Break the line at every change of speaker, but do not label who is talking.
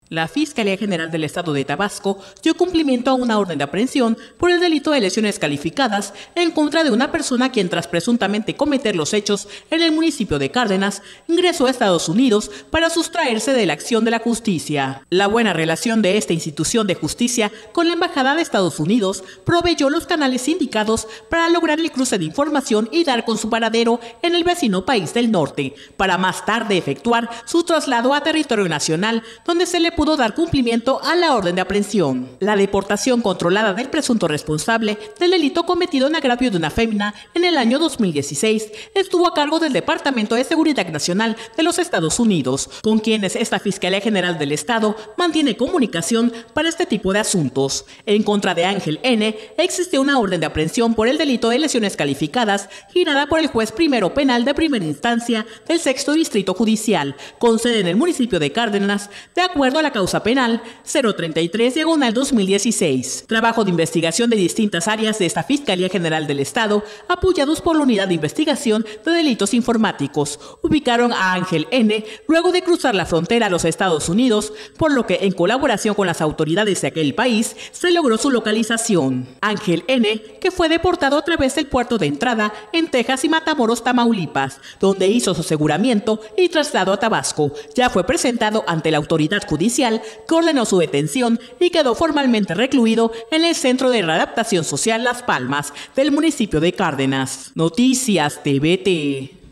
La Fiscalía General del Estado de Tabasco dio cumplimiento a una orden de aprehensión por el delito de lesiones calificadas en contra de una persona quien, tras presuntamente cometer los hechos en el municipio de Cárdenas, ingresó a Estados Unidos para sustraerse de la acción de la justicia. La buena relación de esta institución de justicia con la Embajada de Estados Unidos proveyó los canales indicados para lograr el cruce de información y dar con su paradero en el vecino país del norte, para más tarde efectuar su traslado a territorio nacional, donde se le pudo dar cumplimiento a la orden de aprehensión. La deportación controlada del presunto responsable del delito cometido en agravio de una fémina en el año 2016 estuvo a cargo del Departamento de Seguridad Nacional de los Estados Unidos, con quienes esta Fiscalía General del Estado mantiene comunicación para este tipo de asuntos. En contra de Ángel N. existe una orden de aprehensión por el delito de lesiones calificadas girada por el juez primero penal de primera instancia del Sexto Distrito Judicial, con sede en el municipio de Cárdenas, de acuerdo a la causa penal 033/2016. Trabajo de investigación de distintas áreas de esta Fiscalía General del Estado, apoyados por la Unidad de Investigación de Delitos Informáticos, ubicaron a Ángel N. luego de cruzar la frontera a los Estados Unidos, por lo que en colaboración con las autoridades de aquel país se logró su localización. Ángel N., que fue deportado a través del puerto de entrada en Texas y Matamoros, Tamaulipas, donde hizo su aseguramiento y traslado a Tabasco, ya fue presentado ante la autoridad judicial que ordenó su detención y quedó formalmente recluido en el Centro de Readaptación Social Las Palmas del municipio de Cárdenas. Noticias TVT.